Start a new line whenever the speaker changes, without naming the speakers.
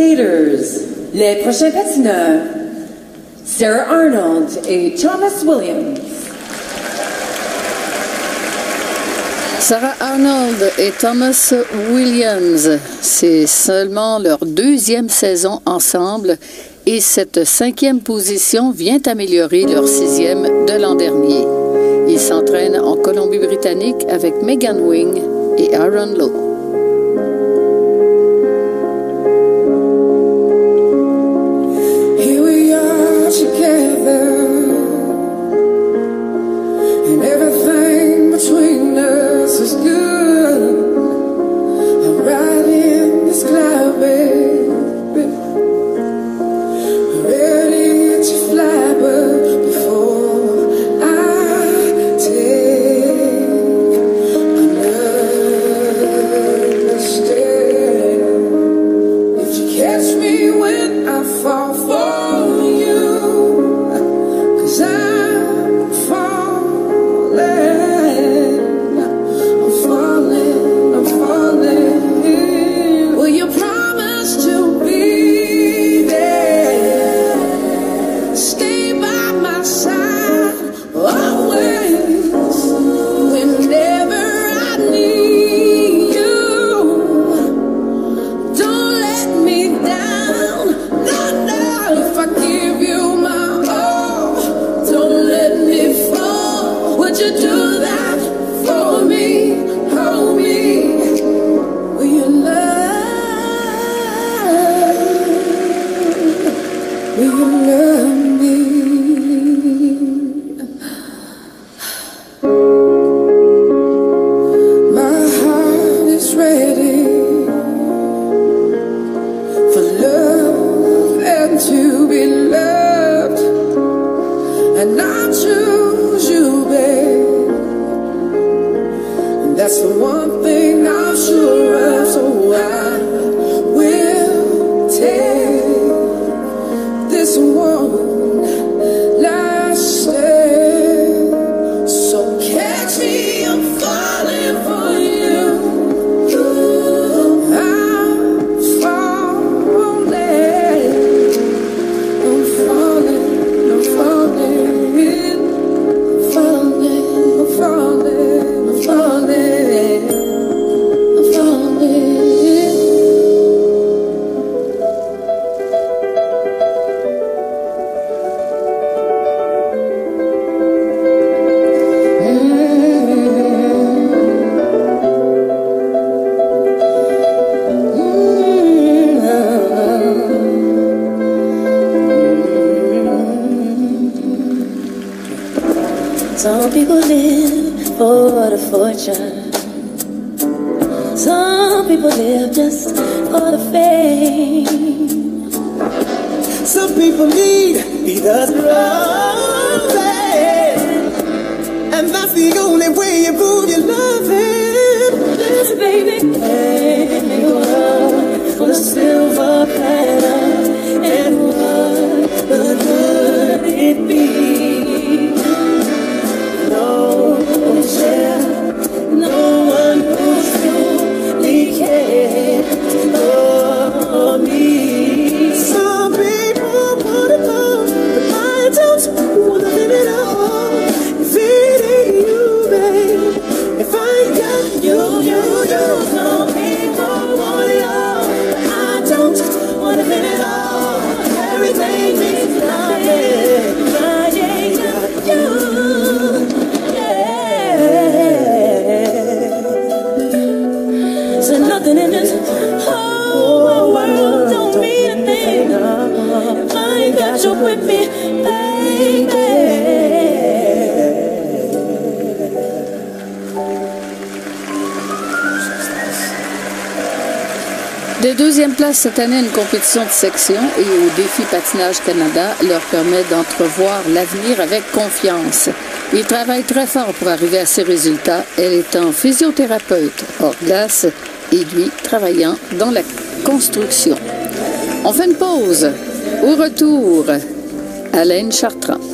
skaters. Les prochains patineurs, Sarah Arnold et Thomas Williams.
Sarah Arnold et Thomas Williams, c'est seulement leur deuxième saison ensemble et cette 5e position vient améliorer leur 6e de l'an dernier. Ils s'entraînent en Colombie-Britannique avec Megan Wing et Aaron Lowe.
Here we are together, and everything between us is good. I'm riding this cloud, baby, ready to fly, but before I take another step, if you catch me when I fall for you, 'cause I'm falling, I'm falling. Will you promise to be there? Stay by my side always, whenever I need you. Don't let me down, no, no. If I give you my all, don't let me fall. Would you do that for me? Hold me. Will you love me? My heart is ready for love and to be loved, and I choose you, babe. And that's the one thing I'm sure of, so I will take this one last step. So catch me, I'm falling for you. I'm falling, I'm falling, I'm falling, I'm falling, I'm falling, I'm falling, I'm falling.
Some people live for the fortune. Some people live just for the fame.
Some people need either love, and that's the only way you prove you love him.
Listen, baby, hey, what for the silver platter, and what would it be? No share, no one who's truly cares for me.
Some people want it all, but I don't want to live it all. If it ain't you, babe, if I ain't got you.
Some people want it all, but I don't want to live it all. Everything means nothing if I ain't got you. So nothing in this whole world don't mean a thing if I ain't got you with me, baby.
De deuxième place cette année, une compétition de section et au défi Patinage Canada leur permet d'entrevoir l'avenir avec confiance. Ils travaillent très fort pour arriver à ces résultats, elle étant physiothérapeute hors glace et lui travaillant dans la construction. On fait une pause. Au retour, Alain Chartrand.